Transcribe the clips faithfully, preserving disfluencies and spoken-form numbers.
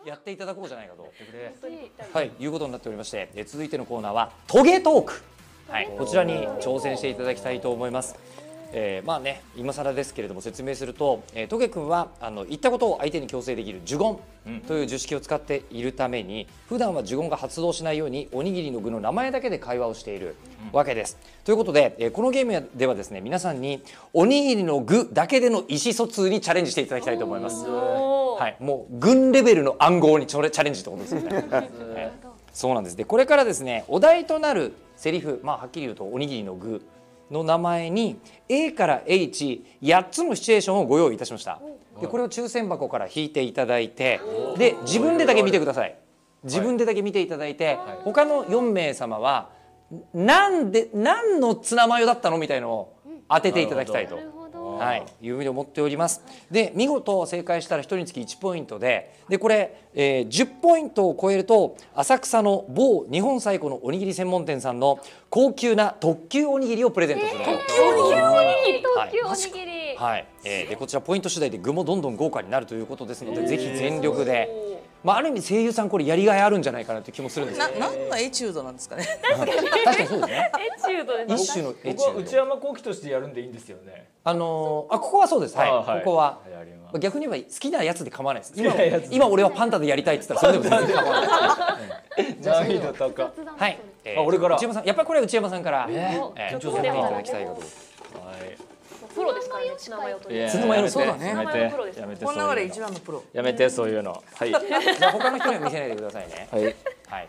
やっていただこうじゃないかとはいいうことになっておりまして、え続いてのコーナーはトゲトーク、はい、こちらに挑戦していただきたいと思います。えー、まあね今更ですけれども説明すると、えー、トゲ君はあの言ったことを相手に強制できる呪言という呪式を使っているために、普段は呪言が発動しないようにおにぎりの具の名前だけで会話をしているわけです。うん、ということで、えー、このゲームではですね皆さんにおにぎりの具だけでの意思疎通にチャレンジしていただきたいと思います。はい、もう軍レベルの暗号にチャレンジってことですよね。えー、そうなんです。でこれからですねお題となるセリフ、まあはっきり言うとおにぎりの具の名前に エー から エイチやっつのシチュエーションをご用意いたしました。でこれを抽選箱から引いていただいて、で自分でだけ見てください。自分でだけ見ていただいて、他のよんめいさまはなんで何のツナマヨだったのみたいのを当てていただきたいと、はい、いうふうに思っております。で見事正解したらひとりにつきいちポイントで、でこれ、えー、じゅっポイントを超えると浅草の某日本最古のおにぎり専門店さんの高級な特級おにぎりをプレゼントする。 特級おにぎり、特級おにぎり。 はい、えー、でこちらポイント次第で具もどんどん豪華になるということですので、ぜひ全力で。まあ、ある意味声優さんこれやりがいあるんじゃないかなという気もするんですけど、 な何のエチュードなんですかね。 確かに確かにそうですね。 エチュードで一種のエチュード。 ここは内山聖輝としてやるんでいいんですよね。 あのー、あここはそうです。はい。はい、ここは逆に言えば好きなやつで構わないです。今今俺はパンダでやりたいって言ったらそれでも全然構わないです。 難易度高。 はい。 えー、あ俺から。 内山さんやっぱりこれは内山さんから、えー、 えー、 挑戦していただきたいかと。はい。 プロですからね、ツナマヨという。 ツナマヨそうだね。 やめて、やめて。 この中で一番のプロ。 やめてそういうの。はい。じゃあ他の人には見せないでくださいね。 はい。はい。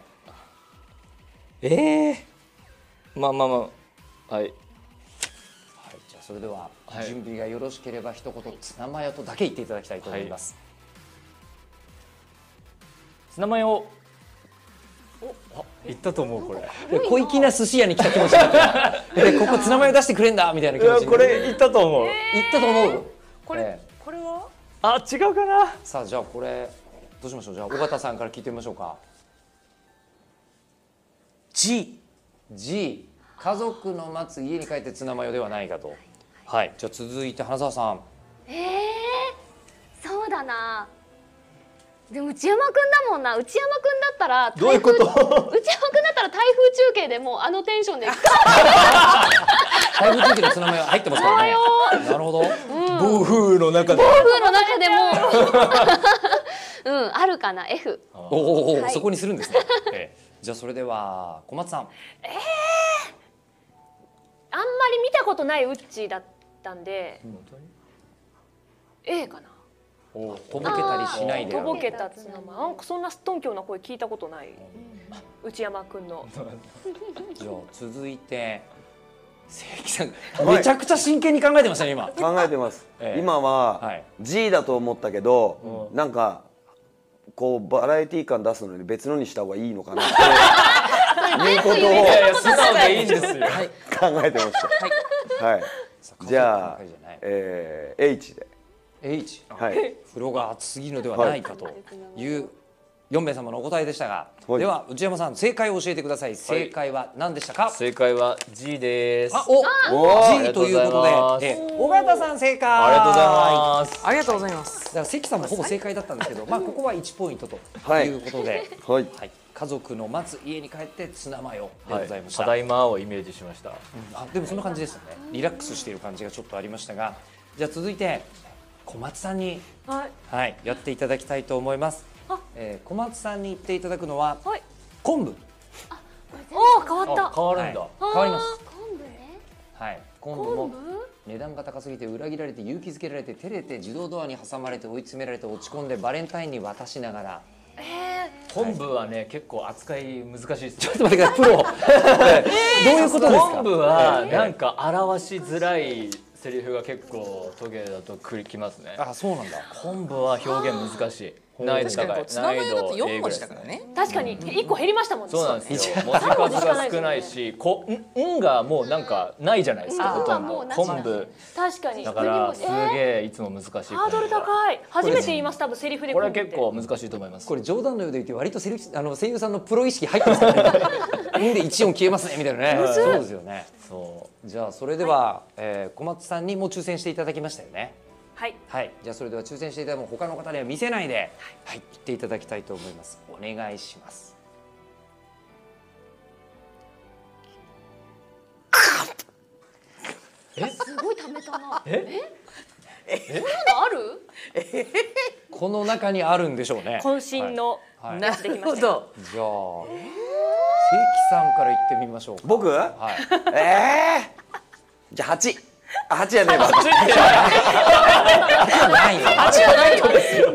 ええ。まあまあまあ。はい。はい。 じゃあそれでは準備がよろしければ一言ツナマヨとだけ言っていただきたいと思います。 ツナマヨ。あ、言ったと思うこれ。 小粋な寿司屋に来た気持ちになって、でここツナマヨ出してくれんだみたいな気持ちに。 これ言ったと思う。 言ったと思う。 これこれは？ あ、違うかな。 さあじゃあこれどうしましょう。じゃあ尾形さんから聞いてみましょうか。G G 家族の待つ家に帰ってツナマヨではないかと。はい。じゃあ続いて花澤さん。 ええー、そうだな。でも内山くんだもんな。内山くんだったらどういうこと？内山くんだったら台風中継でもうあのテンションで。 台風中継でツナマヨ入ってますからね。なるほど。 暴風の中で。 暴風の中でも。うん、あるかな F。 おお、そこにするんですね。じゃあそれでは小松さん。 ええ。あんまり見たことないウッチーだったんで。A かな。 とぼけたりしないで。 とぼけたツナマヨ。なんかそんなすっとんきょうな声聞いたことない。内山くんの。 じゃあ続いて関さん、めちゃくちゃ真剣に考えてましたね今。 考えてます。今は G だと思ったけど、なんかこうバラエティー感出すのに別のにした方がいいのかなっていうことを素直でいいんですよ。 考えてました。はい。じゃあ H で。 H、 はい、 風呂が熱すぎるのではないかというよんめいさまのお答えでしたが、はい、では内山さん正解を教えてください。正解は何でしたか？ 正解は G です。 あ、お、G ということで、え、尾形さん正解。 ありがとうございます。 ありがとうございます。 だから関さんもほぼ正解だったんですけど、まあここはいちポイントということで、 はい、 はい、家族の待つ家に帰ってツナマヨでございました。 ただいまをイメージしました。 あ、でもそんな感じですよね。リラックスしている感じがちょっとありましたが、じゃあ続いて小松さんに、はい、はい、やっていただきたいと思います。えー、小松さんに言っていただくのは、はい、昆布。 おお、変わった。 変わるんだ。 はい、変わります。 昆布ね。 はい、昆布も値段が高すぎて裏切られて勇気づけられて照れて自動ドアに挟まれて追い詰められて落ち込んでバレンタインに渡しながら。 昆布はね、結構扱い難しいです。 ちょっと待ってください、プロ。どういうことですか？ 昆布はなんか表しづらいセリフが結構トゲだとくりきますね。 あ、そうなんだ。 昆布は表現難しい。難易度高い。 難易度よん文字だからね。 確かにいっこ減りましたもんね。 そうなんですよ。文字数が少ないし、こんんがもうなんかないじゃないですか。ほとんど昆布。 確かに。 だからすげえいつも難しい。 ハードル高い。初めて言います多分セリフで。 これ結構難しいと思います。 これ冗談のようで言って割とセリフあの声優さんのプロ意識入ってますよね。んで一音消えますねみたいなね。そうですよね。そう。じゃあそれでは小松さんにも抽選していただきましたよね。 はいはい、じゃあそれでは抽選していただいた他の方には見せないで、はい、言っていただきたいと思います。お願いします。 え、すごい貯めたな。 ええ、こういうのある？ この中にあるんでしょうね。 渾身のはいはいやつできました。 じゃあ、関さんから言ってみましょうか。 僕？ はい。 ええー、じゃあ八。あ、八やねえわ。 八ないよ。 八はないんですよ。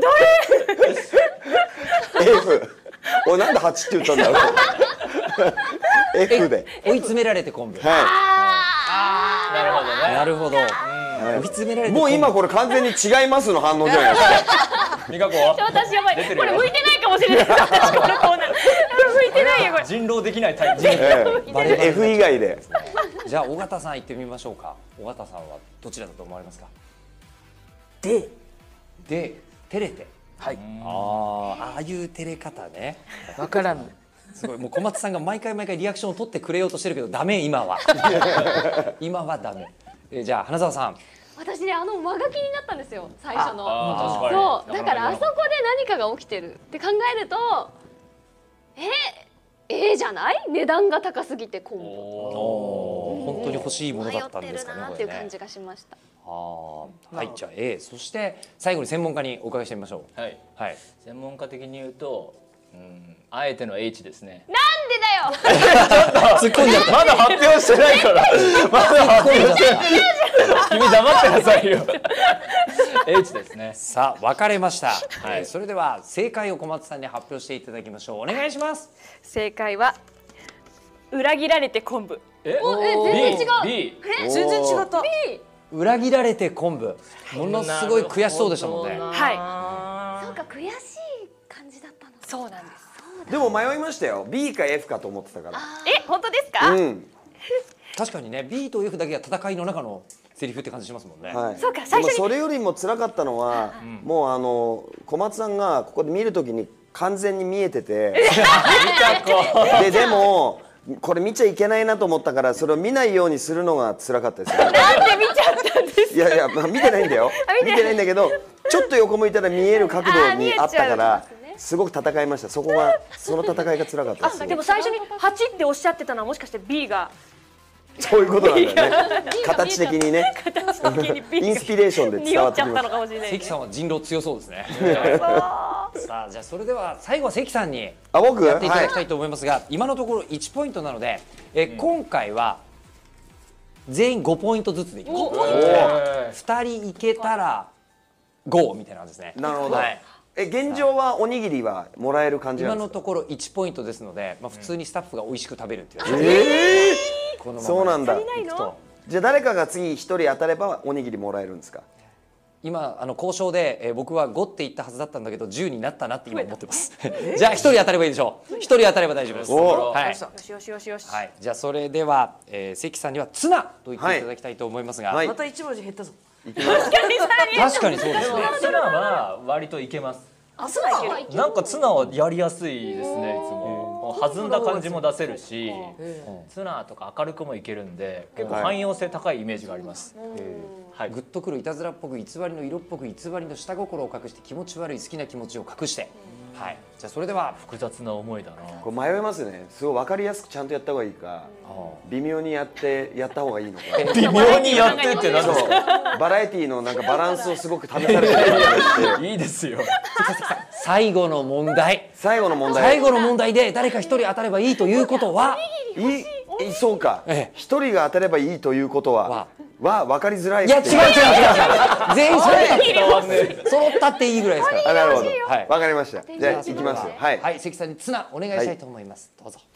F。お、なんで八って言ったんだろう。F で。 追い詰められて昆布。 はなるほどね。 なるほど。 い。 追い詰められて。 もう今これ完全に違いますの反応じゃないですか。 美香子。 私やばい。 出てるよこれ向いてないかもしれない。私このコーナー。向いてないよこれ。 人狼できないタイプ。 ええ F 以外で。 じゃあ尾形さん行ってみましょうか。尾形さんはどちらだと思われますか。 でで照れて。 はいああ、ああいう照れ方ね。 わからんすごい、もう小松さんが毎回毎回リアクションを取ってくれようとしてるけどダメ、今は今はダメ。えじゃあ花澤さん。 私ね、あの間が気になったんですよ、最初の。 あーそうだからあそこで何かが起きてるって考えると、えええじゃない？値段が高すぎて昆布。 お本当に欲しいもの迷だったんってるですかね。 なっていう感じがしました。 ああ、はい、じゃあ A、そして最後に専門家にお伺いしてみましょう。 はい。 はい。 専門家的に言うと、うん、あえての H ですね。 なんでだよ。 突っ込んじゃった。 まだ発表してないから。まだ発表してない。君黙ってなさいよ。H ですね。 さあ分かれました。 はいはい。それでは正解を小松さんに発表していただきましょう。お願いします。 正解は裏切られて昆布。 え、 おえ全然違う B。 全然違った裏切られて昆布。ものすごい悔しそうでしたもんね。 はそうか悔しい感じだったの。そうなんです。 でも迷いましたよ。B か F かと思ってたから。 え、本当ですか？ うん。 確かにね、B と F だけが戦いの中のセリフって感じしますもんね。 はい。 そうか最初にでもそれよりも辛かったのは、もうあの小松さんがここで見るときに完全に見えてて、ででもこれ見ちゃいけないなと思ったからそれを見ないようにするのが辛かったですよ。 なんで見ちゃったんですか？ いやいや、まあ、見てないんだよ。見てないんだけど、ちょっと横向いたら見える角度にあったから、すごく戦いました。そこはその戦いが辛かったです。 でも最初にはちっておっしゃってたのはもしかして B がそういうことなんだよね。形的にね。 形的に B がインスピレーションで伝匂っちゃったわってきます。 のかもしれない、ね。 関さんは人狼強そうですね。さあじゃあそれでは最後は関さんにあ、僕やっていただきたはいいと思いますが、今のところいちポイントなので、え今回は全員ごポイントずつでいきましょう。ふたりいけたらごみたいな感じですね。 なるほど。 はいえ、現状はおにぎりはもらえる感じな今んですか。 のところいちポイントですので、まあ、普通にスタッフが美味しく食べるっていう、 ええこのままそうなんだ。 いくとじゃあ誰かが次一人当たればおにぎりもらえるんですか。 今あの交渉で、えー、僕はごって言ったはずだったんだけどじゅうになったなって今思ってますじゃあひとり当たればいいでしょう。ひとり当たれば大丈夫です。 おはい、 よしよしよしよし。 はい、じゃあそれでは、えー、関さんにはツナと言っていただきたいと思いますが、 はいまた一文字減ったぞ。 確かにそうですね。 ツナは割といけます。 あ、そうなの。 なんかツナはやりやすいですね。いつも弾んだ感じも出せるし、ツナとか明るくもいけるんで結構汎用性高いイメージがあります。はい。 グッとくるいたずらっぽく偽りの色っぽく偽りの下心を隠して気持ち悪い好きな気持ちを隠して、はい、じゃあそれでは複雑な思いだな。 これ迷いますね。すごい分かりやすくちゃんとやった方がいいか、微妙にやってやった方がいいのか。 微妙にやってってなんですそうか。 バラエティーのなんかバランスをすごく試されてるみたいでしていいですよ。 最後の問題最後の問題。 最後の問題で誰か一人当たればいいということはいいそうかええ一人が当たればいいということはわは分かりづらい。 いや違う違う違う違う全員揃ったって揃ったっていいぐらいですから。 あ、なるほど。 はい分かりました。じゃあ行きますよ。はいはい、関さんにツナお願いしたいと思います。どうぞ。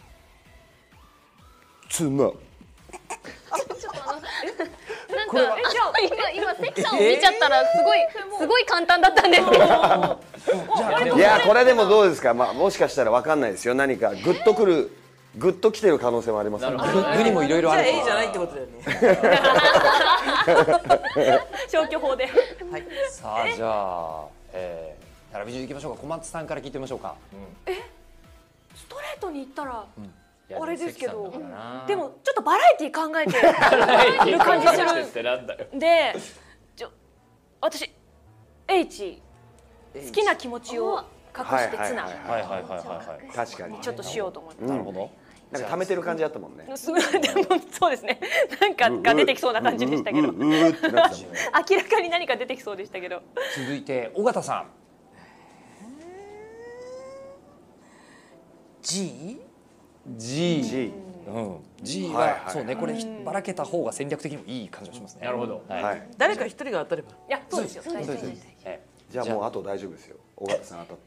ツナ。 なんかえじゃあ今今関さんを見ちゃったらすごいすごい簡単だったんですけど。 いやこれでもどうですか。まあもしかしたら分かんないですよ。何かグッとくるグッと来てる可能性もありますから。 具具にもいろいろじゃあある。 A じゃないってことだよね。 消去法で。 さあじゃあ、えー、並び順いきましょうか。小松さんから聞いてみましょうか。 ストレートに言ったらいやあれですけど関さんだからなでもちょっとバラエティ考えてる感じするってなんだよ。 んでちょ私 H 好きな気持ちを隠してツナはいはいはいはいはいはい。 確かにちょっとしようと思って。 なるほど。 なんか溜めてる感じだったもんね。 すごいでもそうですね。なんかが出てきそうな感じでしたけど、 うううううってなってたもんね。 明らかに何か出てきそうでしたけど。 続いて尾形さん。 G G。 G。 うん。G はいはいはそうね、こればらけた方が戦略的にもいい感じがしますね。 なるほど。 はい。 はい。 誰か一人が当たれば。 いやそうですよ。 そうですね。えじゃあもうあと大丈夫ですよ。尾形さん当たって。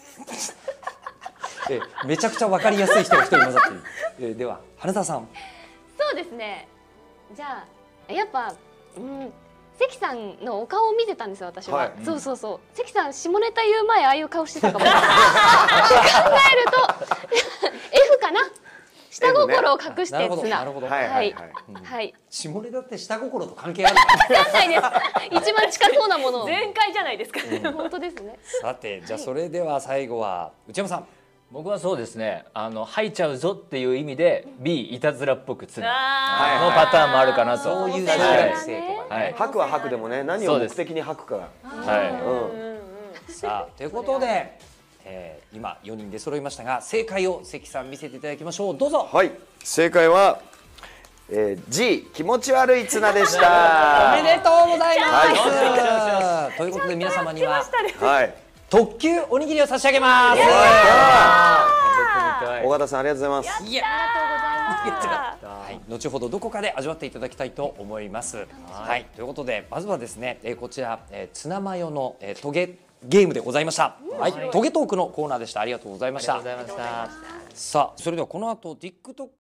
えめちゃくちゃわかりやすい人が一人混ざっている。えでは花田さん。 そうですね。じゃあやっぱうん関さんのお顔を見てたんですよ私は、 はいそうそうそう関さん下ネタ言う前ああいう顔してたかも考えるとF かな下心を隠しなるほどてツナなるほど。 はいはいはい。 はい下ネタって下心と関係あるか。 わかんないです一番近そうなものを全開じゃないですか。 本当ですねさてじゃあそれでは最後は内山さん。 僕はそうですね、あの吐いちゃうぞっていう意味で B いたずらっぽくツナあのパターンもあるかなと。 そういうはい小学生とかね。 はい吐くは吐くでもね、何を目的に吐くか。 はうん。 さあということで、えー、今よにんで揃いましたが正解を関さん見せていただきましょう。どうぞ。 はい。正解は、えー、G 気持ち悪いツナでした。 おめでとうございます。 はということで皆様にははい。 特級おにぎりを差し上げます。 い。 尾形さんありがとうございます。 いやありがとうございます。 はい、後ほどどこかで味わっていただきたいと思います。はい、ということでまずはですね、えー、こちら、えー、ツナマヨの、えー、トゲゲームでございました。はい、トゲトークのコーナーでした。ありがとうございました。 ありがとうございました。 さあ、それではこの後 TikTok